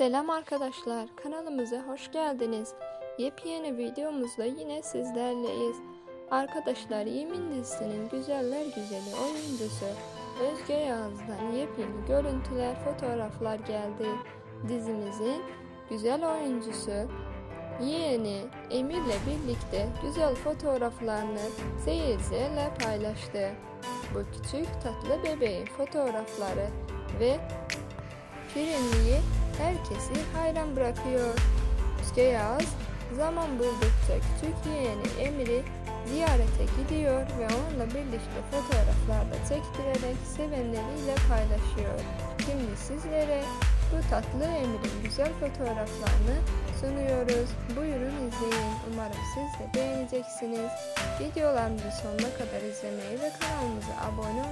Selam arkadaşlar, kanalımıza hoş geldiniz. Yepyeni videomuzla yine sizlerleyiz. Arkadaşlar, Yemin dizisinin güzeller güzeli oyuncusu Özge Yağız'dan yepyeni görüntüler, fotoğraflar geldi. Dizimizin güzel oyuncusu yeğeni Emir'le birlikte güzel fotoğraflarını seyircilerle paylaştı. Bu küçük tatlı bebeğin fotoğrafları ve şirinliği herkesi hayran bırakıyor. Özge Yağız zaman buldukça küçük yeğeni Emir'i ziyarete gidiyor ve onunla birlikte fotoğraflarda çektirerek sevenleriyle paylaşıyor. Şimdi sizlere bu tatlı Emir'in güzel fotoğraflarını sunuyoruz. Buyurun izleyin. Umarım siz de beğeneceksiniz. Videolarımızı sonuna kadar izlemeyi ve kanalımıza abone